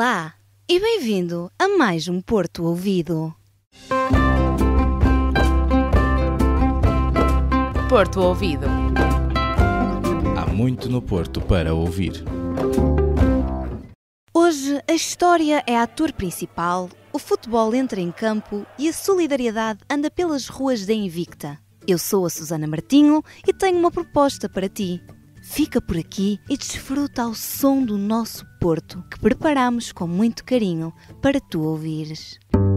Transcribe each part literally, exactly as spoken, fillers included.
Olá e bem-vindo a mais um Porto Ouvido. Porto Ouvido. Há muito no Porto para ouvir. Hoje a história é ator principal, o futebol entra em campo e a solidariedade anda pelas ruas da Invicta. Eu sou a Susana Martinho e tenho uma proposta para ti. Fica por aqui e desfruta ao som do nosso Porto, que preparamos com muito carinho para tu ouvires.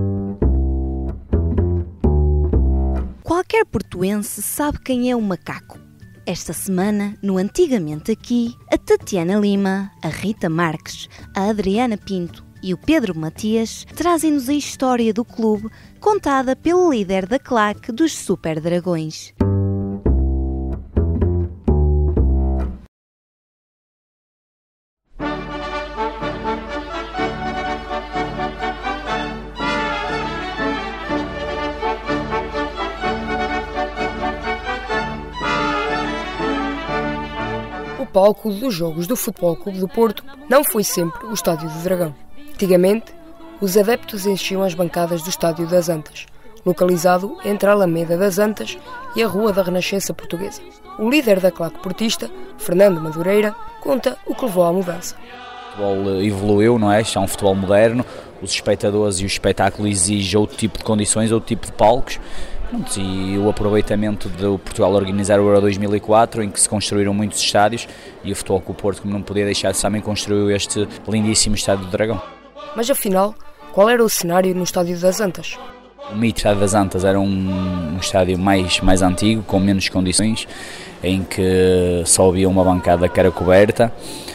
Qualquer portuense sabe quem é o Macaco. Esta semana, no Antigamente Aqui, a Tatiana Lima, a Rita Marques, a Adriana Pinto e o Pedro Matias trazem-nos a história do clube contada pelo líder da claque dos Super Dragões. O palco dos jogos do Futebol Clube do Porto não foi sempre o Estádio do Dragão. Antigamente, os adeptos enchiam as bancadas do Estádio das Antas, localizado entre a Alameda das Antas e a Rua da Renascença Portuguesa. O líder da claque portista, Fernando Madureira, conta o que levou à mudança. O futebol evoluiu, não é? Isto é um futebol moderno, os espectadores e o espetáculo exigem outro tipo de condições, outro tipo de palcos. E o aproveitamento do Portugal organizar o Euro dois mil e quatro, em que se construíram muitos estádios, e o Futebol Clube Porto, como não podia deixar de ser, também construiu este lindíssimo Estádio do Dragão. Mas afinal, qual era o cenário no Estádio das Antas? O mito Estádio das Antas era um, um estádio mais, mais antigo, com menos condições, em que só havia uma bancada que era coberta,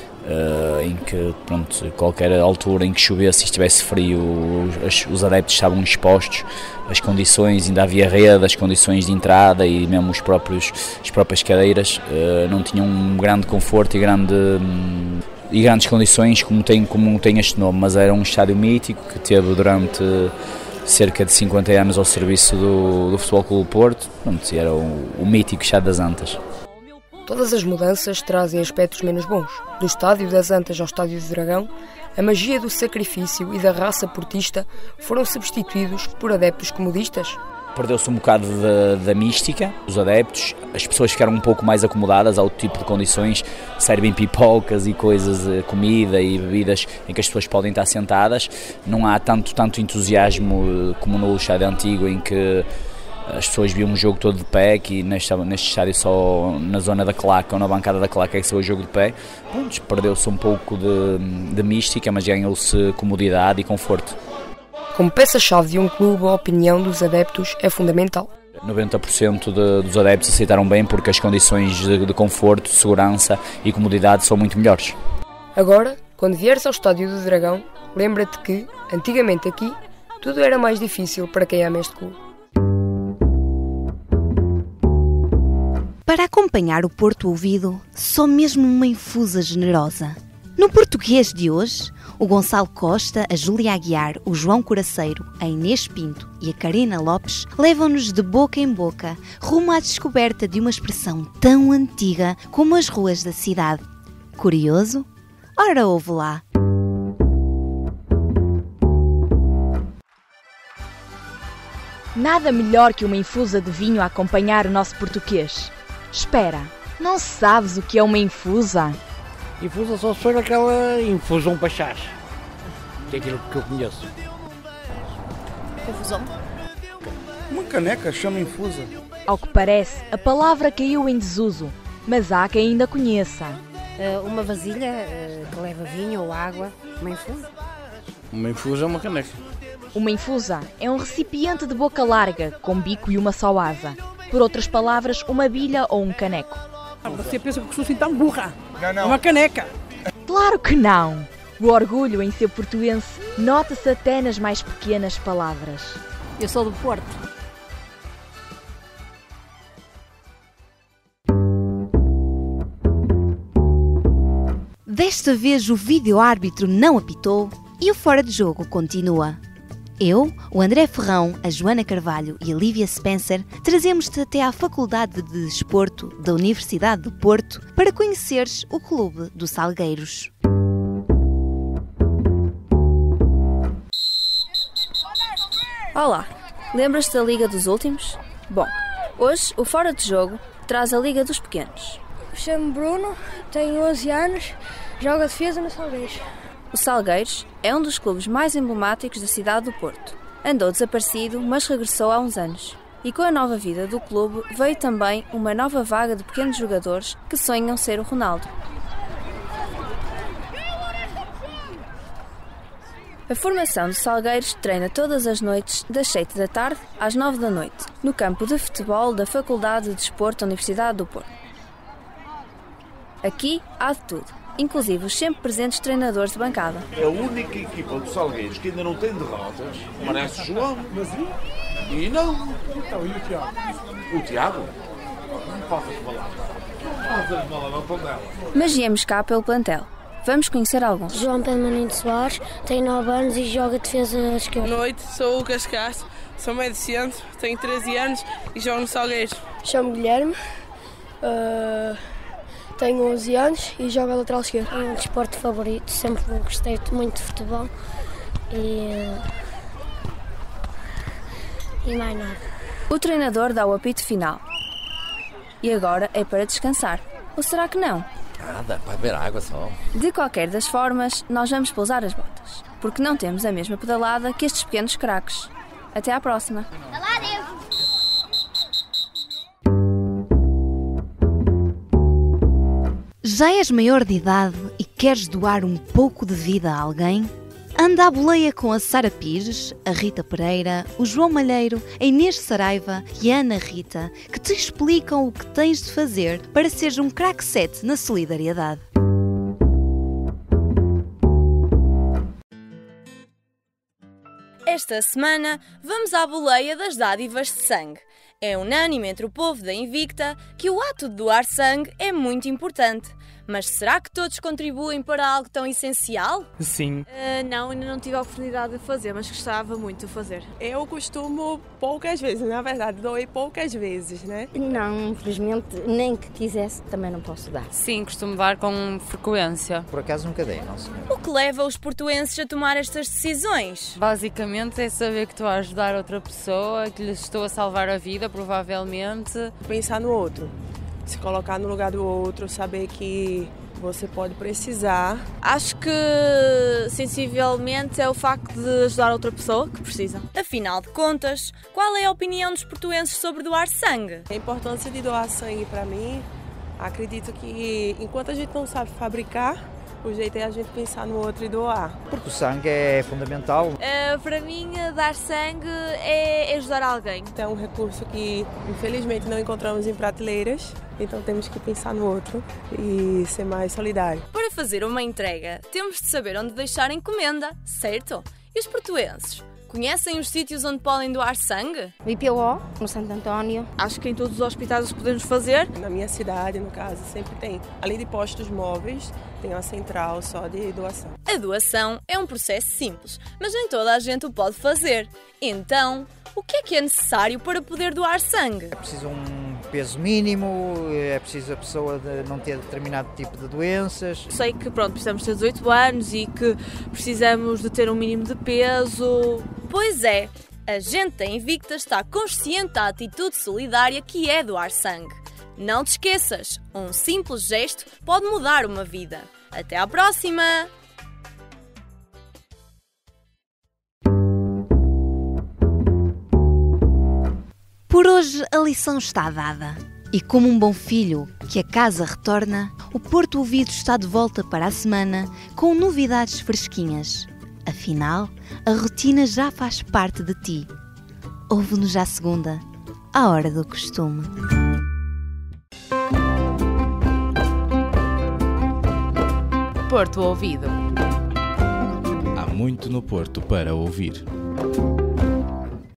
Uh, em que, pronto, qualquer altura em que chovesse e estivesse frio, os, os adeptos estavam expostos, as condições, ainda havia rede, as condições de entrada e mesmo os próprios, as próprias cadeiras uh, não tinham um grande conforto e, grande, um, e grandes condições como tem, como tem este nome, mas era um estádio mítico que teve durante cerca de cinquenta anos ao serviço do, do Futebol Clube do Porto, pronto, era o, o mítico Estádio das Antas. Todas as mudanças trazem aspectos menos bons. Do Estádio das Antas ao Estádio do Dragão, a magia do sacrifício e da raça portista foram substituídos por adeptos comodistas. Perdeu-se um bocado da, da mística dos adeptos, as pessoas ficaram um pouco mais acomodadas ao tipo de condições, servem pipocas e coisas, comida e bebidas em que as pessoas podem estar sentadas, não há tanto, tanto entusiasmo como no estádio antigo, em que as pessoas viam um jogo todo de pé, que neste, neste estádio só na zona da claque ou na bancada da claque é que se vê o jogo de pé. Pronto, perdeu-se um pouco de, de mística, mas ganhou-se comodidade e conforto. Como peça-chave de um clube, a opinião dos adeptos é fundamental. noventa por cento de, dos adeptos aceitaram bem porque as condições de, de conforto, segurança e comodidade são muito melhores. Agora, quando vieres ao Estádio do Dragão, lembra-te que, antigamente aqui, tudo era mais difícil para quem ama este clube. Para acompanhar o Porto Ouvido, só mesmo uma infusa generosa. No português de hoje, o Gonçalo Costa, a Júlia Aguiar, o João Coraceiro, a Inês Pinto e a Karina Lopes levam-nos de boca em boca rumo à descoberta de uma expressão tão antiga como as ruas da cidade. Curioso? Ora, ouve lá! Nada melhor que uma infusa de vinho a acompanhar o nosso português. Espera, não sabes o que é uma infusa? Infusa só se for aquela infusão para chás, que é aquilo que eu conheço. Confusão? Uma caneca chama infusa. Ao que parece, a palavra caiu em desuso, mas há quem ainda conheça. Uh, uma vasilha uh, que leva vinho ou água, uma infusa. Uma infusa é uma caneca. Uma infusa é um recipiente de boca larga, com bico e uma só asa. Por outras palavras, uma bilha ou um caneco. Você pensa que sou assim tão burra? Não, não. É uma caneca. Claro que não! O orgulho em ser portuense nota-se até nas mais pequenas palavras. Eu sou do Porto. Desta vez o vídeo-árbitro não apitou e o fora de jogo continua. Eu, o André Ferrão, a Joana Carvalho e a Lívia Spencer trazemos-te até à Faculdade de Desporto da Universidade do Porto para conheceres o Clube dos Salgueiros. Olá, lembras-te da Liga dos Últimos? Bom, hoje o Fora de Jogo traz a Liga dos Pequenos. Chamo-me Bruno, tenho onze anos, jogo a defesa no Salgueiros. O Salgueiros é um dos clubes mais emblemáticos da cidade do Porto. Andou desaparecido, mas regressou há uns anos. E com a nova vida do clube veio também uma nova vaga de pequenos jogadores que sonham ser o Ronaldo. A formação do Salgueiros treina todas as noites, das sete da tarde às nove da noite, no campo de futebol da Faculdade de Desporto da Universidade do Porto. Aqui há de tudo, inclusive os sempre presentes treinadores de bancada. A única equipa do Salgueiros que ainda não tem derrotas merece o João. E não. Então, e o Tiago? O Tiago? Não posso falar. Não posso falar, não dela. Mas viemos cá pelo plantel. Vamos conhecer alguns. João Pedro Maninho Soares, tem nove anos e joga defesa à esquerda. Boa noite, sou o Lucas Castro, sou meio deficiente, tenho treze anos e jogo no Salgueiros. Chamo Guilherme, uh, tenho onze anos e jogo a lateral esquerda. É um desporto favorito, sempre gostei muito de futebol e, uh, e mais nada. O treinador dá o apito final. E agora é para descansar. Ou será que não? Nada, para beber água só. De qualquer das formas, nós vamos pousar as botas, porque não temos a mesma pedalada que estes pequenos craques. Até à próxima. Já és maior de idade e queres doar um pouco de vida a alguém? Anda à boleia com a Sara Pires, a Rita Pereira, o João Malheiro, a Inês Saraiva e a Ana Rita, que te explicam o que tens de fazer para seres um craque sete na solidariedade. Esta semana vamos à boleia das dádivas de sangue. É unânime entre o povo da Invicta que o ato de doar sangue é muito importante. Mas será que todos contribuem para algo tão essencial? Sim. Uh, não, ainda não tive a oportunidade de fazer, mas gostava muito de fazer. Eu costumo poucas vezes, na verdade, doei poucas vezes, né? Não, infelizmente, nem que quisesse, também não posso dar. Sim, costumo dar com frequência. Por acaso nunca dei, não senhor. O que leva os portuenses a tomar estas decisões? Basicamente é saber que estou a ajudar outra pessoa, que lhes estou a salvar a vida, provavelmente. Pensar no outro. Se colocar no lugar do outro, saber que você pode precisar. Acho que, sensivelmente, é o facto de ajudar outra pessoa que precisa. Afinal de contas, qual é a opinião dos portuenses sobre doar sangue? A importância de doar sangue para mim, acredito que enquanto a gente não sabe fabricar, o jeito é a gente pensar no outro e doar. Porque o sangue é fundamental. Uh, para mim, dar sangue é ajudar alguém. É um recurso que, infelizmente, não encontramos em prateleiras. Então temos que pensar no outro e ser mais solidário. Para fazer uma entrega, temos de saber onde deixar a encomenda, certo? E os portuenses? Conhecem os sítios onde podem doar sangue? I P O, no Santo António. Acho que em todos os hospitais podemos fazer. Na minha cidade, no caso, sempre tem, além de postos móveis, tem uma central só de doação. A doação é um processo simples, mas nem toda a gente o pode fazer. Então, o que é que é necessário para poder doar sangue? É preciso um peso mínimo, é preciso a pessoa de não ter determinado tipo de doenças. Sei que pronto, precisamos ter dezoito anos e que precisamos de ter um mínimo de peso. Pois é, a gente da Invicta está consciente da atitude solidária que é doar sangue. Não te esqueças, um simples gesto pode mudar uma vida. Até à próxima! Por hoje a lição está dada. E como um bom filho que a casa retorna, o Porto Ouvido está de volta para a semana com novidades fresquinhas. Afinal, a rotina já faz parte de ti. Ouve-nos já segunda, à hora do costume. Porto Ouvido. Há muito no Porto para ouvir.